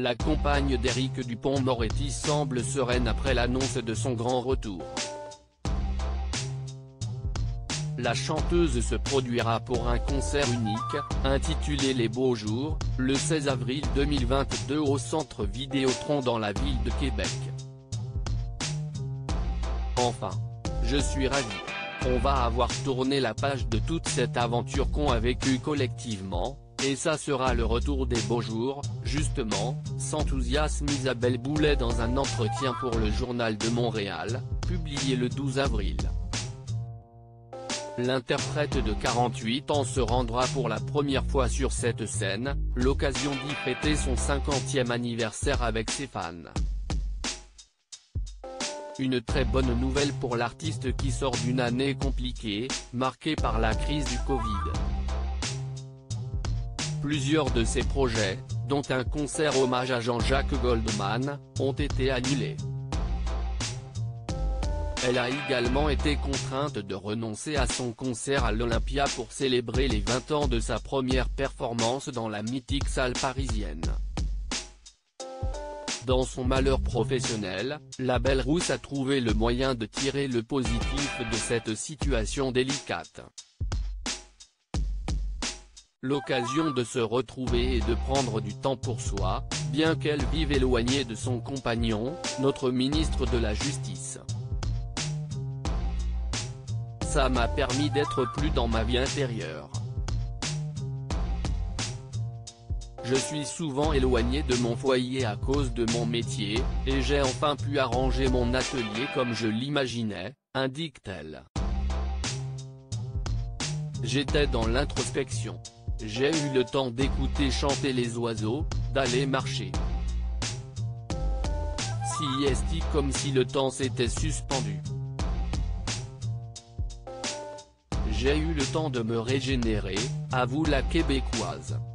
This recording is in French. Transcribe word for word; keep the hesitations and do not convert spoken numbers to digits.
La compagne d'Éric Dupond-Moretti semble sereine après l'annonce de son grand retour. La chanteuse se produira pour un concert unique, intitulé Les Beaux Jours, le seize avril deux mille vingt-deux au Centre Vidéotron dans la ville de Québec. Enfin, je suis ravi. On va avoir tourné la page de toute cette aventure qu'on a vécue collectivement, et ça sera le retour des beaux jours, justement, s'enthousiasme Isabelle Boulay dans un entretien pour le Journal de Montréal, publié le douze avril. L'interprète de quarante-huit ans se rendra pour la première fois sur cette scène, l'occasion d'y fêter son cinquantième anniversaire avec ses fans. Une très bonne nouvelle pour l'artiste qui sort d'une année compliquée, marquée par la crise du Covid. Plusieurs de ses projets, dont un concert hommage à Jean-Jacques Goldman, ont été annulés. Elle a également été contrainte de renoncer à son concert à l'Olympia pour célébrer les vingt ans de sa première performance dans la mythique salle parisienne. Dans son malheur professionnel, la belle rousse a trouvé le moyen de tirer le positif de cette situation délicate. L'occasion de se retrouver et de prendre du temps pour soi, bien qu'elle vive éloignée de son compagnon, notre ministre de la Justice. Ça m'a permis d'être plus dans ma vie intérieure. Je suis souvent éloigné de mon foyer à cause de mon métier, et j'ai enfin pu arranger mon atelier comme je l'imaginais, indique-t-elle. J'étais dans l'introspection. J'ai eu le temps d'écouter chanter les oiseaux, d'aller marcher. Sieste comme si le temps s'était suspendu. J'ai eu le temps de me régénérer, avoue la Québécoise.